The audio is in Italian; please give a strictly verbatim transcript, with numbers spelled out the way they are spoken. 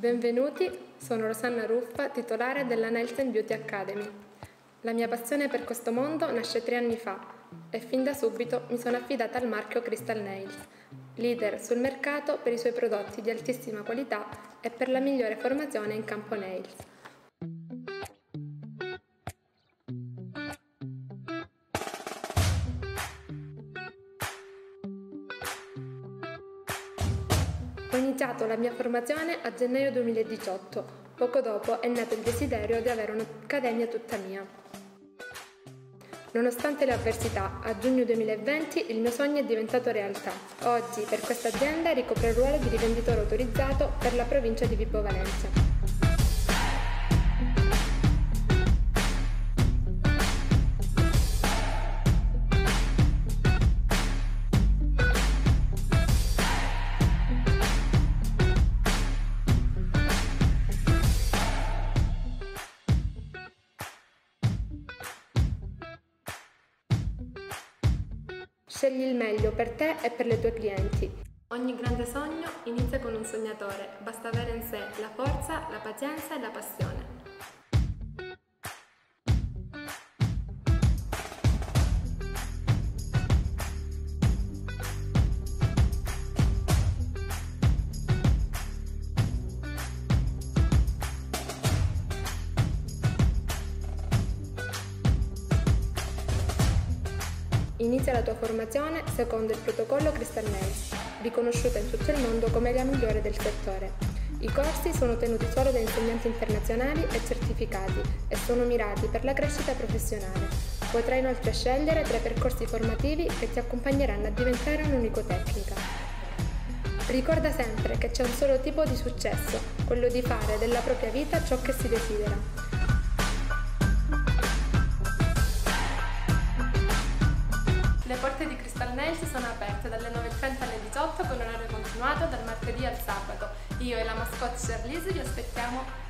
Benvenuti, sono Rosanna Ruffa, titolare della Nails Beauty Academy. La mia passione per questo mondo nasce tre anni fa e fin da subito mi sono affidata al marchio Crystal Nails, leader sul mercato per i suoi prodotti di altissima qualità e per la migliore formazione in campo nails. Ho iniziato la mia formazione a gennaio duemiladiciotto, poco dopo è nato il desiderio di avere un'accademia tutta mia. Nonostante le avversità, a giugno duemilaventi il mio sogno è diventato realtà. Oggi per questa azienda ricopro il ruolo di rivenditore autorizzato per la provincia di Vibo Valentia. Scegli il meglio per te e per le tue clienti. Ogni grande sogno inizia con un sognatore, basta avere in sé la forza, la pazienza e la passione. Inizia la tua formazione secondo il protocollo Crystal Nails, riconosciuta in tutto il mondo come la migliore del settore. I corsi sono tenuti solo da insegnanti internazionali e certificati e sono mirati per la crescita professionale. Potrai inoltre scegliere tra i percorsi formativi che ti accompagneranno a diventare un unico tecnica. Ricorda sempre che c'è un solo tipo di successo, quello di fare della propria vita ciò che si desidera. Le porte di Crystal Nails sono aperte dalle nove e trenta alle diciotto con orario continuato dal martedì al sabato. Io e la mascotte Charlize vi aspettiamo